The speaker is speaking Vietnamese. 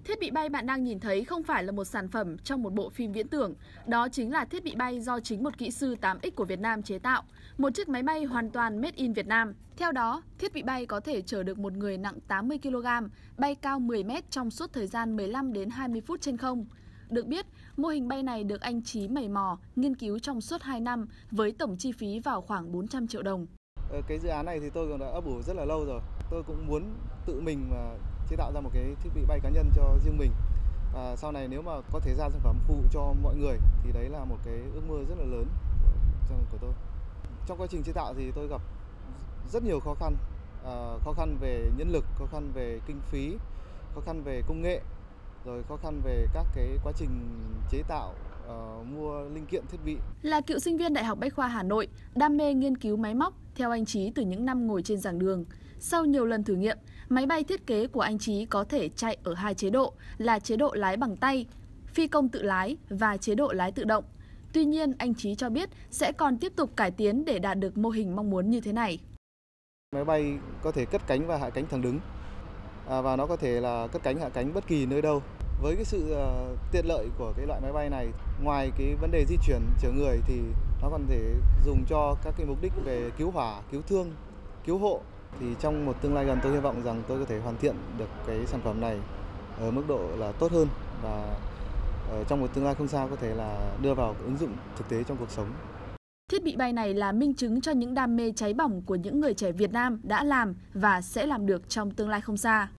Thiết bị bay bạn đang nhìn thấy không phải là một sản phẩm trong một bộ phim viễn tưởng. Đó chính là thiết bị bay do chính một kỹ sư 8X của Việt Nam chế tạo. Một chiếc máy bay hoàn toàn made in Việt Nam. Theo đó, thiết bị bay có thể chở được một người nặng 80 kg, bay cao 10 m trong suốt thời gian 15 đến 20 phút trên không. Được biết, mô hình bay này được anh Chí mày mò, nghiên cứu trong suốt 2 năm với tổng chi phí vào khoảng 400 triệu đồng. Cái dự án này thì tôi cũng đã ấp ủ rất là lâu rồi. Tôi cũng muốn tự mình mà chế tạo ra một cái thiết bị bay cá nhân cho riêng mình. Và sau này nếu mà có thể ra sản phẩm phụ cho mọi người thì đấy là một cái ước mơ rất là lớn của tôi. Trong quá trình chế tạo thì tôi gặp rất nhiều khó khăn. Khó khăn về nhân lực, khó khăn về kinh phí, khó khăn về công nghệ, rồi khó khăn về các cái quá trình chế tạo, mua linh kiện thiết bị. Là cựu sinh viên Đại học Bách khoa Hà Nội, đam mê nghiên cứu máy móc, theo anh Chí từ những năm ngồi trên giảng đường. Sau nhiều lần thử nghiệm, máy bay thiết kế của anh Chí có thể chạy ở 2 chế độ là chế độ lái bằng tay, phi công tự lái và chế độ lái tự động. Tuy nhiên, anh Chí cho biết sẽ còn tiếp tục cải tiến để đạt được mô hình mong muốn như thế này. Máy bay có thể cất cánh và hạ cánh thẳng đứng, và nó có thể là cất cánh hạ cánh bất kỳ nơi đâu. Với cái sự tiện lợi của cái loại máy bay này, ngoài cái vấn đề di chuyển chở người thì nó còn thể dùng cho các cái mục đích về cứu hỏa, cứu thương, cứu hộ. Thì trong một tương lai gần tôi hy vọng rằng tôi có thể hoàn thiện được cái sản phẩm này ở mức độ là tốt hơn và trong một tương lai không xa có thể là đưa vào ứng dụng thực tế trong cuộc sống. Thiết bị bay này là minh chứng cho những đam mê cháy bỏng của những người trẻ Việt Nam đã làm và sẽ làm được trong tương lai không xa.